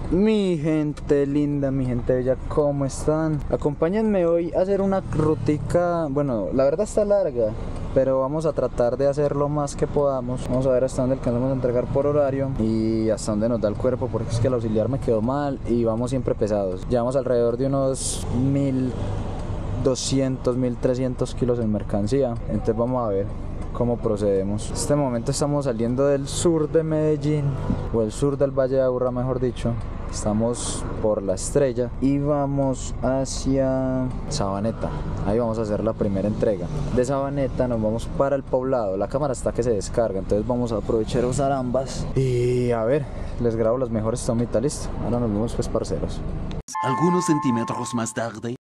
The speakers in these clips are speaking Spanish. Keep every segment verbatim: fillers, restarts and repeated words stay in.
Mi gente linda, mi gente bella, ¿cómo están? Acompáñenme hoy a hacer una rutica, bueno, la verdad está larga, pero vamos a tratar de hacer lo más que podamos. Vamos a ver hasta dónde alcanzamos a entregar por horario y hasta dónde nos da el cuerpo, porque es que el auxiliar me quedó mal y vamos siempre pesados. Llevamos alrededor de unos mil doscientos, mil trescientos kilos en mercancía, entonces vamos a ver cómo procedemos. En este momento estamos saliendo del sur de Medellín, o el sur del Valle de Aburrá mejor dicho. Estamos por La Estrella y vamos hacia Sabaneta. Ahí vamos a hacer la primera entrega. De Sabaneta nos vamos para el Poblado. La cámara está que se descarga, entonces vamos a aprovechar a usar ambas. Y a ver, les grabo las mejores tomitas, listo. Ahora nos vemos pues, parceros. Algunos centímetros más tarde.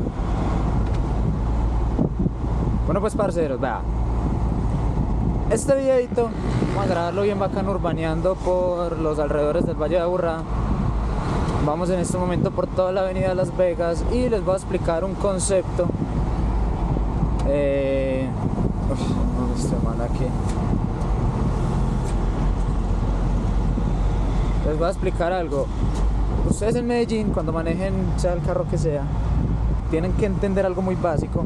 Bueno pues parceros, vea. Este videito vamos a grabarlo bien bacano urbaneando por los alrededores del Valle de Aburrá. Vamos en este momento por toda la avenida de Las Vegas y les voy a explicar un concepto. Eh... Uf, ¿dónde está el man aquí? Les voy a explicar algo. Ustedes en Medellín, cuando manejen, sea el carro que sea, tienen que entender algo muy básico.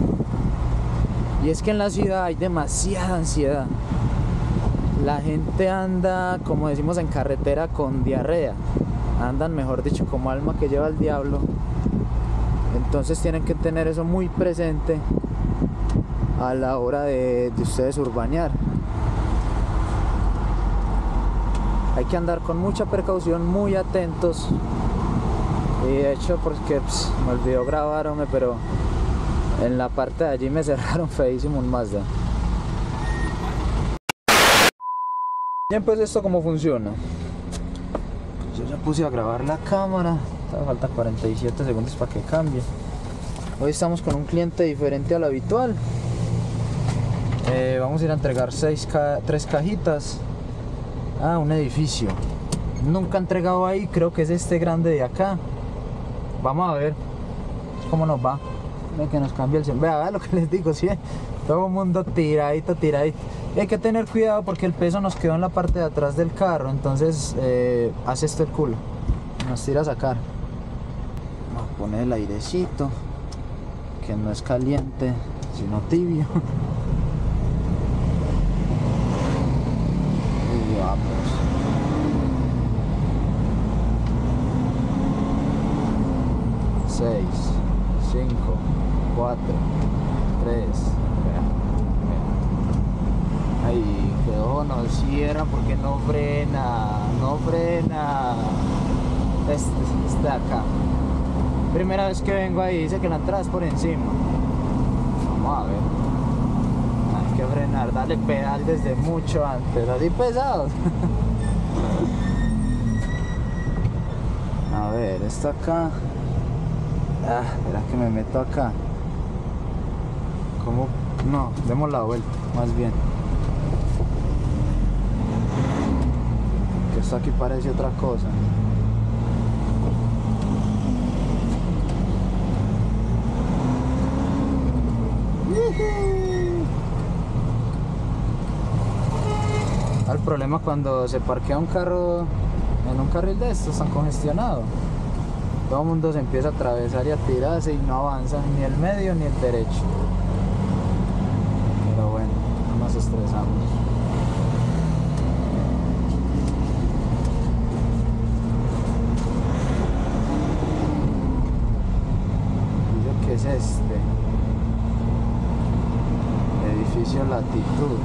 Y es que en la ciudad hay demasiada ansiedad. La gente anda, como decimos en carretera, con diarrea. Andan, mejor dicho, como alma que lleva el diablo. Entonces tienen que tener eso muy presente a la hora de, de ustedes urbanear. Hay que andar con mucha precaución, muy atentos. Y de hecho, porque pues, me olvidó grabarme, pero en la parte de allí me cerraron feísimo un Mazda. Bien, pues esto cómo funciona. Yo ya puse a grabar la cámara. Todavía falta cuarenta y siete segundos para que cambie. Hoy estamos con un cliente diferente al habitual. Eh, vamos a ir a entregar seis ca tres cajitas a un edificio. Nunca he entregado ahí, creo que es este grande de acá. Vamos a ver cómo nos va. Que nos cambie el cielo. Vea, vea lo que les digo, ¿sí? Todo el mundo tiradito, tiradito. Y hay que tener cuidado porque el peso nos quedó en la parte de atrás del carro. Entonces eh, hace esto el culo, nos tira a sacar. Vamos a poner el airecito, que no es caliente sino tibio. Y vamos. Seis, cinco, cuatro, tres. Ay, que ojo, no cierra porque no frena, no frena. Este, este de acá. Primera vez que vengo ahí, dice que la entrada es por encima. Vamos a ver. Hay que frenar, dale pedal desde mucho antes, así pesados. A ver, esto acá. Ah, espera que me meto acá. ¿Cómo? No, demos la vuelta, más bien. Que esto aquí parece otra cosa. El problema cuando se parquea un carro en un carril de estos tan congestionado. Todo el mundo se empieza a atravesar y a tirarse y no avanza ni el medio ni el derecho. Pero bueno, no nos estresamos. Dice que es este edificio Latitud.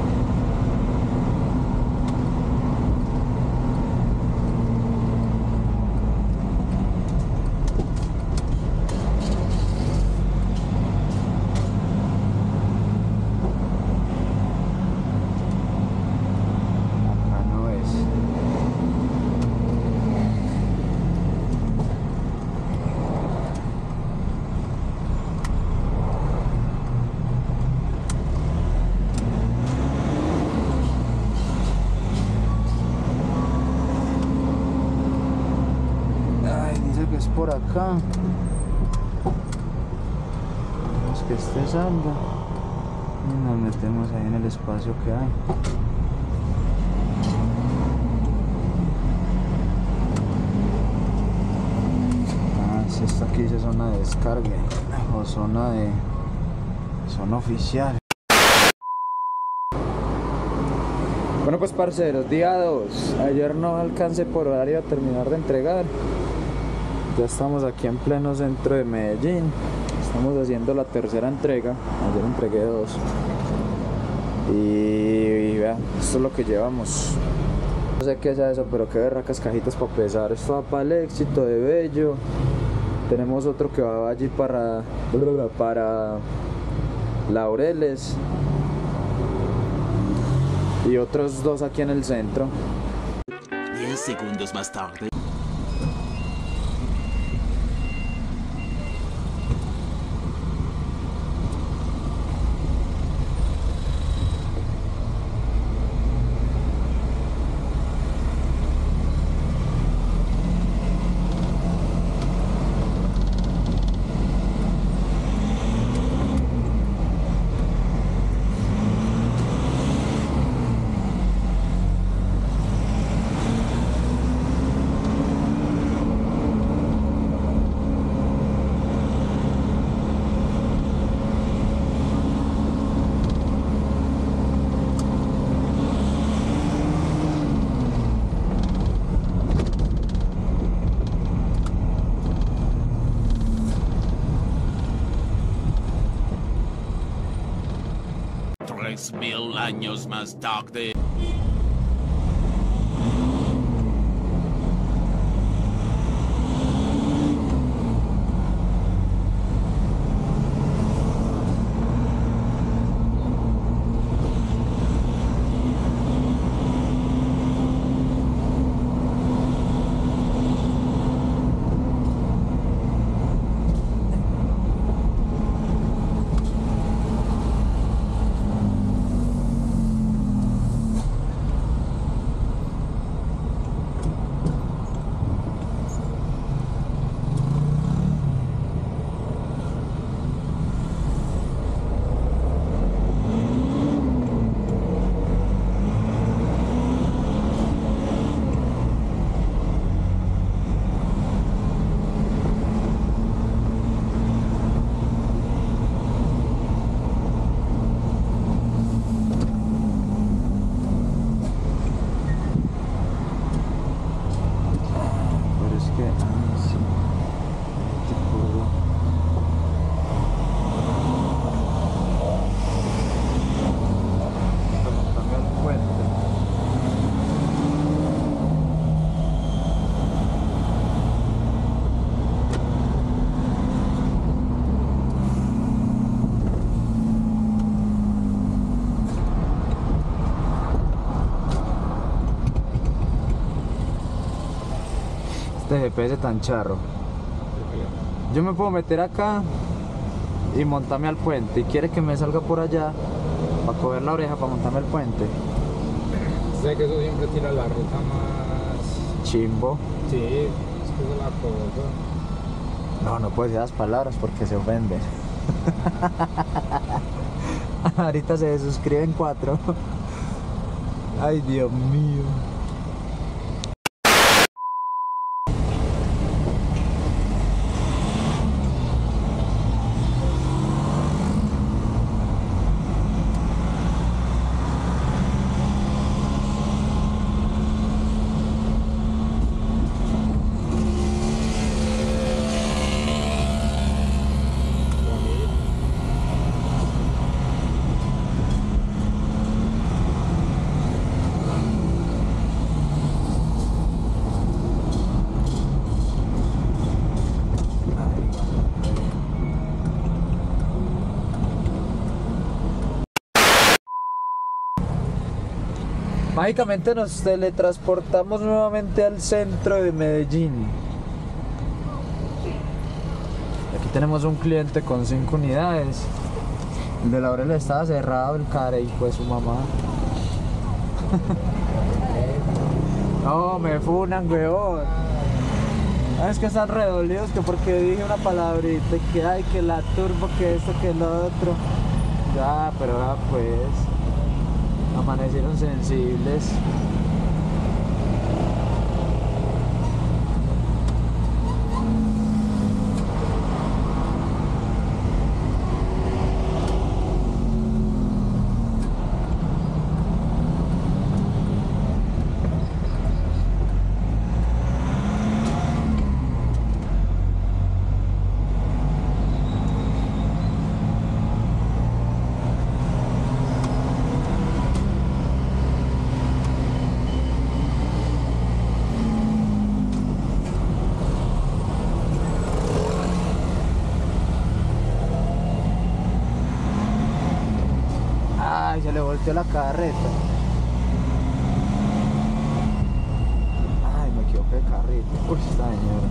Por acá vemos que este salga y nos metemos ahí en el espacio que hay. si esto aquí dice zona de descarga o zona de zona oficial. Bueno pues parceros, día dos. Ayer no alcancé por horario a terminar de entregar. Ya estamos aquí en pleno centro de Medellín. Estamos haciendo la tercera entrega. Ayer entregué dos. Y, y vean, esto es lo que llevamos. No sé qué es eso, pero qué berracas cajitas para pesar. Esto va para el Éxito de Bello. Tenemos otro que va allí para, para Laureles. Y otros dos aquí en el centro. Diez segundos más tarde. Tres mil años más tarde. Este G P S tan charro. Yo me puedo meter acá y montarme al puente. Y quiere que me salga por allá para coger la oreja para montarme al puente. Sé que eso siempre tira la ruta más chimbo. Sí, es que eso es la cosa. No, no puedo decir las palabras porque se ofenden. Ahorita se suscriben cuatro. Ay, Dios mío. Mágicamente nos teletransportamos nuevamente al centro de Medellín. Aquí tenemos un cliente con cinco unidades. El de Laurel estaba cerrado, el cara, hijo de su mamá. No, me funan, weón. Ah, es que están redolidos que porque dije una palabrita y que ay, que la turbo, que esto, que lo otro. Ya, pero ah, pues amanecieron sensibles. metió la carreta. Ay, me equivoqué de carril. Uy, esta señora.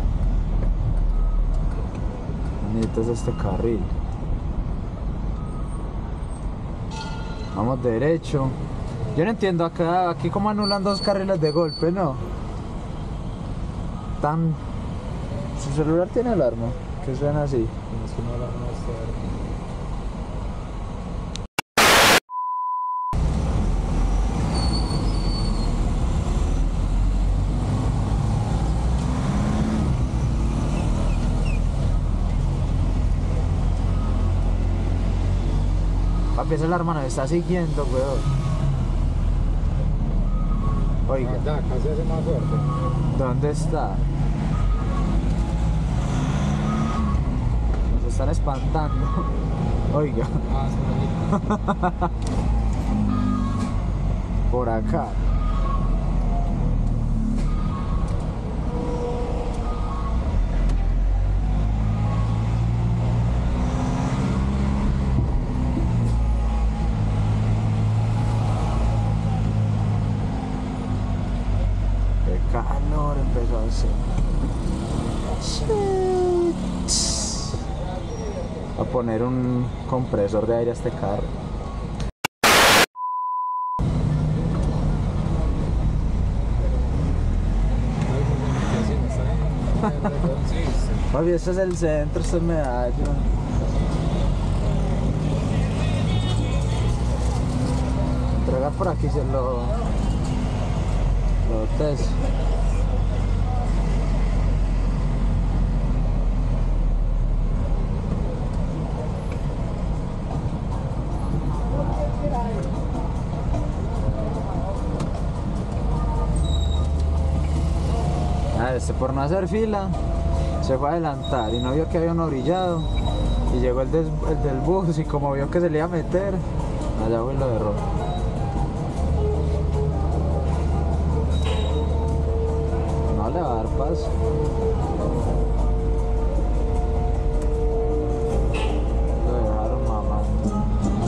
Bonito es este carril. Vamos derecho. Yo no entiendo acá, aquí como anulan dos carriles de golpe, ¿no? Tan... Su celular tiene alarma, que suena así. Es que no la van a estar. Papi, esa alarma nos está siguiendo, weón. Oiga, Ah, ya, casi hace más fuerte. ¿dónde está? Nos están espantando. Oiga, Ah, es por aquí. por acá. Qué calor empezó a hacer. Voy a poner un compresor de aire a este carro. Papi, este es el centro, este es Medallo. Entregar por aquí se lo... lo test. Ah, este por no hacer fila se fue a adelantar y no vio que había uno brillado y llegó el, des- el del bus y como vio que se le iba a meter, allá fue y lo derró. No le va a dar paso. Lo dejaron mamando.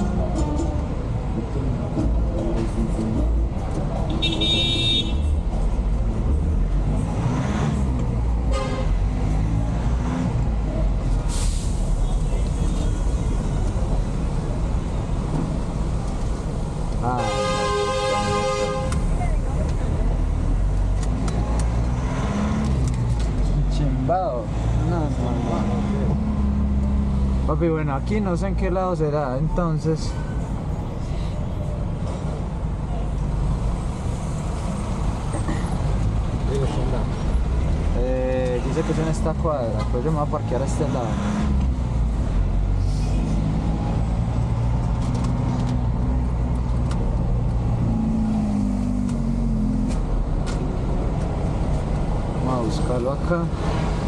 Ah, chimbao. No, no, no. Papi, bueno, aquí no sé en qué lado será, entonces. Eh, dice que es en esta cuadra, pues yo me voy a parquear a este lado. Vamos a buscarlo acá.